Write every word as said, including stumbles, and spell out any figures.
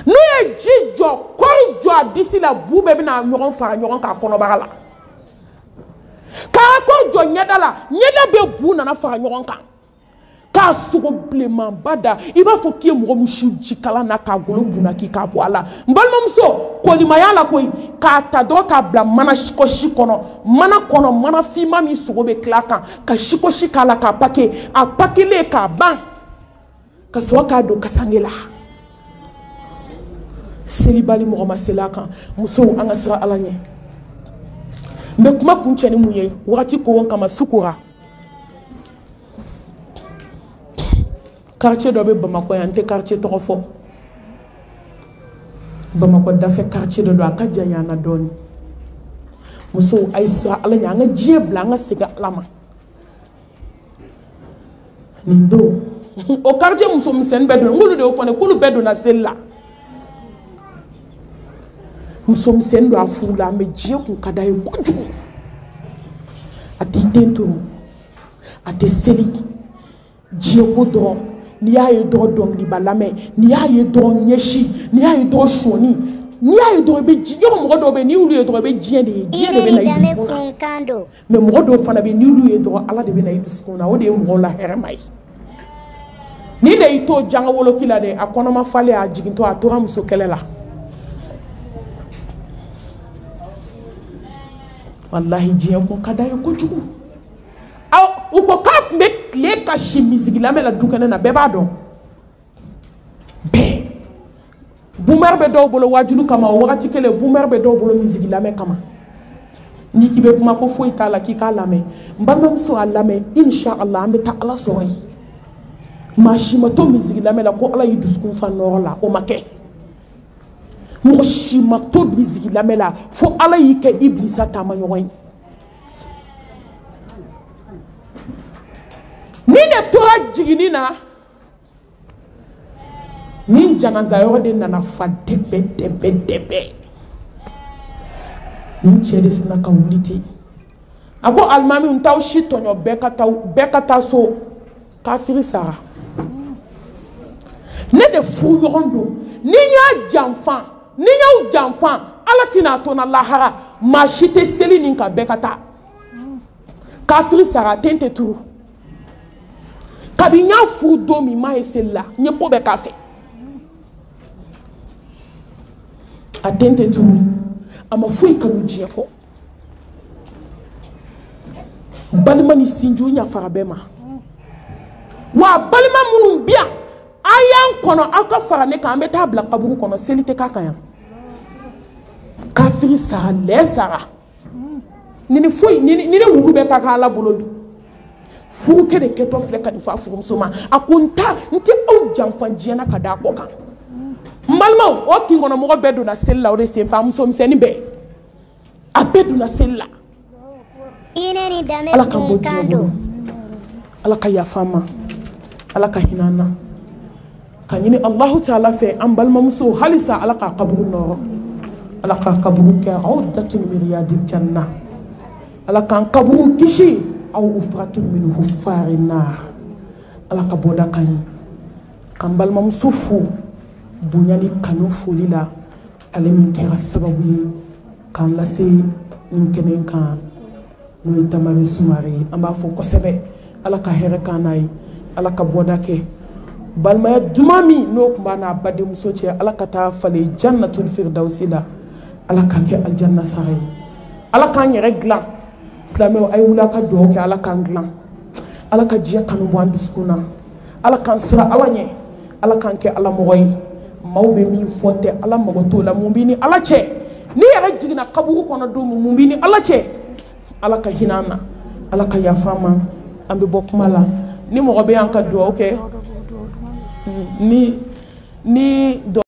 n'o ye ji jɔ kɔri jɔ a disi la bu bɛɛ bɛna ɲɔgɔn fara ɲɔgɔn kan kɔnɔbara la k'a kɔri jɔ ɲɛda la ɲɛda bɛɛ bu nana fara ɲɔgɔn kan k'a sogo bilenmanba da i b'a fɔ k'i ye mɔgɔ min su jikalan na k'a golo bunna k'i k'a bɔ a la n balimamuso kolimaya la koyi k'a ta dɔrɔn k'a bila mana sikosi kɔnɔ mana kɔnɔ mana finma min sogo bɛ tila kan ka sikosi k'a la k'a pake a pakelen k'a ban ka sɔrɔ k'a don kasange la selibali mɔgɔ ma seli a kan musow an ka siran ala ɲɛ n bɛ kuma kuncɛ ni mun ye wagati koron kama sukura quartier dɔ bɛ Bamakɔ yan n tɛ quartier tɔgɔ fɔ Bamakɔ dafɛ quartier dɔ don a ka jan yan na dɔɔni musow a ye siran ala ɲɛ an ka diɲɛ bila an ka segin ala ma nin don o quartier muso misɛnnin bɛɛ don n'olu de y'o fɔ ne k'olu bɛɛ donna seli la muso misɛnnin don a furu la an bɛ diɲɛ kun ka d'a ye kojugu a t'i den to a tɛ seli diɲɛ ko dɔrɔn n'i y'a ye dɔrɔn dɔnkiliba lamɛn n'i y'a ye dɔrɔn ɲɛsi n'i y'a ye dɔrɔn sɔni n'i y'a ye dɔrɔn i bɛ ji yɔrɔ mɔgɔ dɔw bɛ yen n'i y'olu ye dɔrɔn i bɛ diɲɛ de ye diɲɛ de bɛ na i dusukun na mais mɔgɔ dɔw fana bɛ yen n'i y'olu ye dɔrɔn ala de bɛ na i dusukun na o de ye mɔgɔw la hɛrɛma ye ni de y'i to janga woloki la dɛ a kɔnɔma falen a jigintɔ a tora muso kɛlɛ la wallahi diɲɛ kun ka d'a ye kojugu aw u ko k'a tun bɛ tile ka si misigi lamɛn la du kɛnɛ na bɛɛ b'a dɔn bɛɛ bumɛri bɛ dɔw bolo wajulu kama o wagati kelen bumɛri bɛ dɔw bolo misigi lamɛn kama n'i k'i bɛ kuma ko foyi t'a la k'i k'a lamɛn n balimamuso a lamɛn inshallah an bɛ taa ala sɔrɔ yen maa si ma to misigi lamɛn la ko ala y'i dusukun fa nɔrɔ la o ma kɛ mɔgɔ si ma to misigi lamɛn la fo ala y'i kɛ iblisa taama ɲɔgɔn ye ni de tora jiginni na ni janaza yɔrɔ de nana fa dɛbɛ dɛbɛ dɛbɛ ni cɛ de sina ka wuli ten a ko alimami n t'aw si tɔɲɔ bɛɛ ka taa bɛɛ ka taa so kafiri sara ne de furu ɲɔgɔn don ni y'a janfa ni y'aw janfa ala tɛna a to n na lahara maa si tɛ seli nin kan bɛɛ ka taa kafiri sara a den tɛ turu kabi n y'a furu don min m'a ye seli la n ye ko bɛɛ k'a fɛ a den tɛ turu a ma foyi kanu diɲɛ kɔ balima ni sinju ɲafara bɛɛ ma wa balima minnu bi yan a y'an kɔnɔ aw ka fara ne kan an bɛ taa bila kaburu kɔnɔ seli tɛ k'a kan yan kafiri sara lɛ sara ni ni foyi ni ni wulu bɛ ka kɛ ala bolo bi furu kɛ de kɛtɔ filɛ ka nin fɔ a furumuso ma a ko n ta n tɛ aw janfa diɲɛ na ka da kɔ kan n balimaw o kin kɔnɔ mɔgɔ bɛɛ donna seli la o de sen fɛ a muso misɛnnin bɛɛ a bɛɛ donna seli la ala ka bɔ diɲɛ bolo ala ka yafa an ma ala ka hinɛ an na ka ɲini alahu taala fɛ an balimamuso halisa ala ka kaburu nɔrɔ ala ka kaburu kɛ aw datun miriyadil janna ala k'an kaburu kisi aw ufratu min huffari nar ala ka bɔda kan ye k'an balimamuso fo bonya ni kanu foli la ale min kɛra sababu ye k'an lase nin kɛnɛ kan n'o ye Tamari Sumare ye an b'a fɔ kosɛbɛ ala ka hɛrɛ k'an n'a ye ala ka bɔda kɛ balimaya duman min n'o tun b'a n'a badenmuso cɛ ala ka taa falen jannatul firdausi la ala k'a kɛ aljanna sara ye ala k'an yɛrɛ dilan silamɛw a ye wuli a ka dugawu kɛ ala k'an dilan ala ka diɲɛ kanu bɔ an dusukun na ala k'an siran ala ɲɛ ala k'an kɛ ala mɔgɔ ye maaw bɛ min fɔ tɛ ala mago t'o la mun b'i ni ala cɛ n'i yɛrɛ jiginna kaburu kɔnɔ don min mun b'i ni ala cɛ ala ka hinɛ an na ala ka yafa an ma an bɛ bɔ kuma la ni mɔgɔ bɛ yan ka dugawu kɛ ni ni